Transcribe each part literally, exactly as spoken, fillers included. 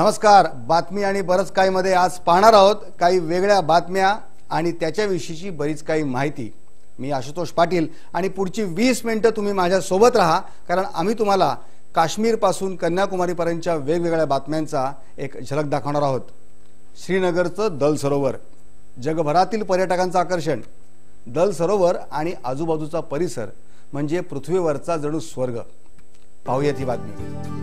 नमस्कार. बातमी आणि बरंच काही मध्ये आज पाहणार आहोत काही वेगळ्या बातम्या आणि त्याच्याविषयीची बरीच काही माहिती. मी आशुतोष पाटील आणि पुढची वीस मिनिटं तुम्ही माझ्या सोबत राहा, कारण आम्ही तुम्हाला काश्मीर पासून कन्याकुमारी पर्यंतच्या वेगवेगळ्या बातम्यांचा एक झलक दाखवणार आहोत. श्रीनगरचं दल सरोवर जगभरातील पर्यटकांचं आकर्षण. दल सरोवर आणि आजूबाजूचा परिसर म्हणजे पृथ्वीवरचा जणू स्वर्ग. पाहूयात ही बातमी.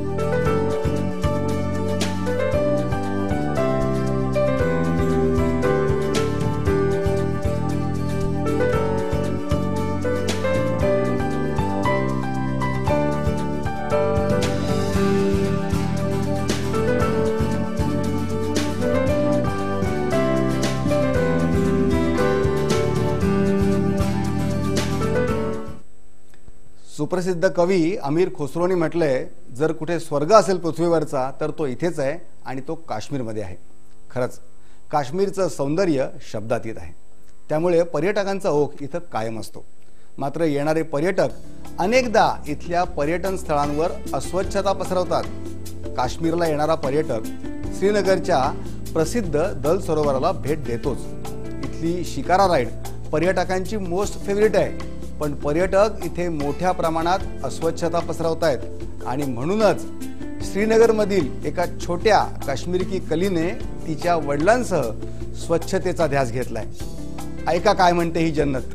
सुप्रसिद्ध कवी अमीर खुसरोनी म्हटलंय, जर कुठे स्वर्ग असेल पृथ्वीवरचा तर तो इथेच आहे आणि तो काश्मीरमध्ये आहे. खरंच काश्मीरचं सौंदर्य शब्दातीत आहे. त्यामुळे पर्यटकांचा ओघ इथं कायम असतो. मात्र येणारे पर्यटक अनेकदा इथल्या पर्यटन स्थळांवर अस्वच्छता पसरवतात. काश्मीरला येणारा पर्यटक श्रीनगरच्या प्रसिद्ध दल सरोवराला भेट देतोच. इथली शिकारा राईड पर्यटकांची मोस्ट फेवरेट आहे. पण पर्यटक इथे मोठ्या प्रमाणात अस्वच्छता पसरवतायत आणि म्हणूनच श्रीनगरमधील एका छोट्या काश्मीरी कलीने तिच्या वडिलांसह स्वच्छतेचा ध्यास घेतलाय. ऐका काय म्हणते ही जन्नत.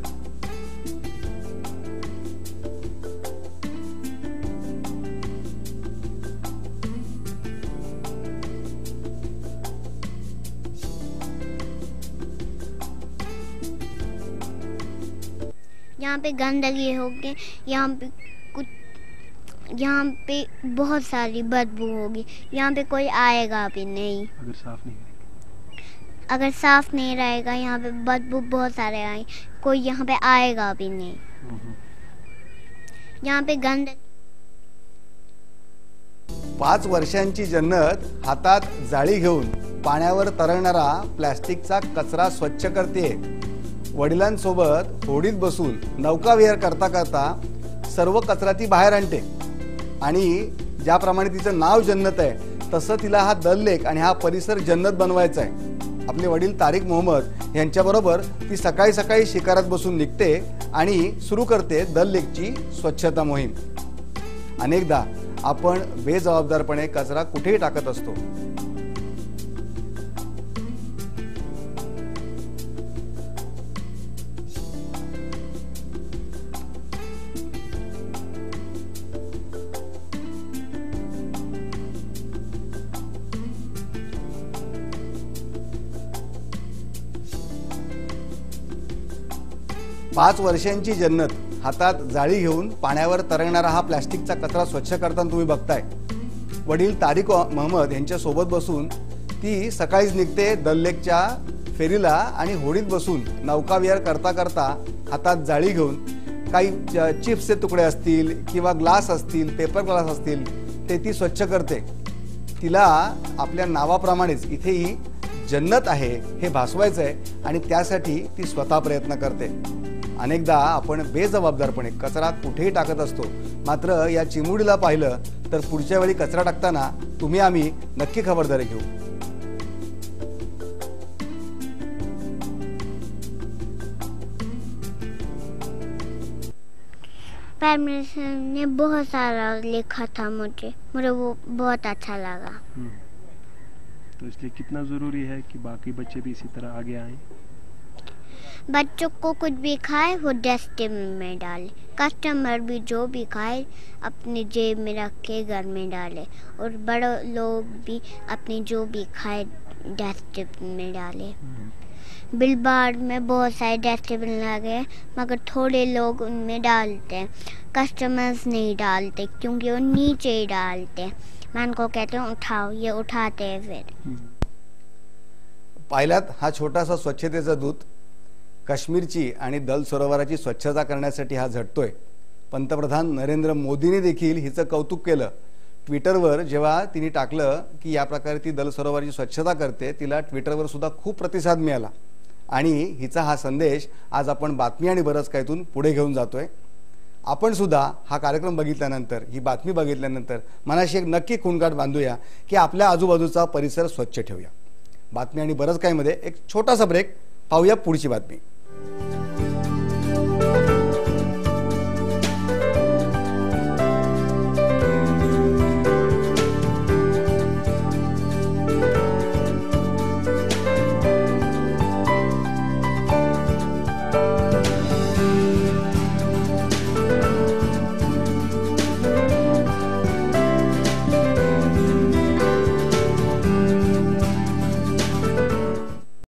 यहाँ पे गंदगी होगी, यहाँ पे कुछ यहाँ पे बहुत सारी बदबू होगी, यहाँ पे कोई आएगा भी नहीं अगर साफ नहीं अगर साफ नहीं रहेगा. यहाँ पे बदबू बहुत सारे आए, कोई यहाँ पे आएगा भी नहीं. यहाँ पे गंद. पाच वर्षांची जन्नत हातात जाळी घेऊन पाण्यावर तरळणारा प्लास्टिकचा कचरा स्वच्छ करते. वडिलांसोबत होडीत बसून नौकाविहार करता करता सर्व कचरा ती बाहेर आणते आणि ज्याप्रमाणे तिचं नाव जन्नत आहे तसं तिला हा दल लेक आणि हा परिसर जन्नत बनवायचा आहे. आपले वडील तारिक मोहम्मद यांच्याबरोबर ती सकाळी सकाळी शिकारात बसून निघते आणि सुरू करते दल लेकची स्वच्छता मोहीम. अनेकदा आपण बेजबाबदारपणे कचरा कुठेही टाकत असतो. पाच वर्षांची जन्नत हातात जाळी घेऊन पाण्यावर तरंगणारा हा प्लास्टिकचा कचरा स्वच्छ करताना तुम्ही बघताय. वडील तारिक मोहम्मद यांच्या सोबत बसून ती सकाळीच निघते दल लेकच्या फेरीला आणि होडीत बसून नौकाविहार करता करता हातात जाळी घेऊन काही चिप्सचे तुकडे असतील किंवा ग्लास असतील, पेपर ग्लास असतील, ते ती स्वच्छ करते. तिला आपल्या नावाप्रमाणेच इथेही जन्नत आहे हे भासवायचं आहे आणि त्यासाठी ती स्वतः प्रयत्न करते. अनेकदा आपण बेजबाबदारपणे कचरा कुठेही टाकत असतो. मात्र या चिमुडीला पाहिलं तर पुढच्या वेळी कचरा टाकताना तुम्ही आम्ही नक्की खबरदारी घेऊ. परमेश्वर ने बहुत सारा लिखा था मुझे मुझे वो बहुत अच्छा लगा. तो इसलिए कितना ज़रूरी है कि बाकी बच्चे भी इसी तरह आगे आएं. बच्चों को कुछ भी खाए वो डस्टबिन में डाले. कस्टमर भी जो भी खाए अपनी जेब में रख के घर में डाले. और बड़े लोग भी अपनी जो भी खाए डस्टबिन में डाले. बिलबार्ड में बहुत सारे डस्टबिन लगे मगर थोड़े लोग उनमें डालते हैं. कस्टमर्स नहीं डालते क्योंकि वो नीचे ही डालते. मैं उनको कहती हूँ उठाओ, ये उठाते हैं. फिर पाहिलात हा छोटासा स्वच्छतेचा दूत काश्मीरची आणि दल सरोवराची स्वच्छता करण्यासाठी हा झटतोय. पंतप्रधान नरेंद्र मोदींनी देखील हिचं कौतुक केलं. ट्विटरवर जेव्हा तिने टाकलं की या प्रकारे ती दल सरोवराची स्वच्छता करते, तिला ट्विटरवर सुद्धा खूप प्रतिसाद मिळाला आणि हिचा हा संदेश आज आपण बातमी आणि बरंच काहीतून पुढे घेऊन जातोय. आपण सुद्धा हा कार्यक्रम बघितल्यानंतर, ही बातमी बघितल्यानंतर मनाशी एक नक्की खूणगाठ बांधूया की आपल्या आजूबाजूचा परिसर स्वच्छ ठेवूया. बातमी आणि बरंच काही मध्ये एक छोटासा ब्रेक, पाहूया पुढची बातमी.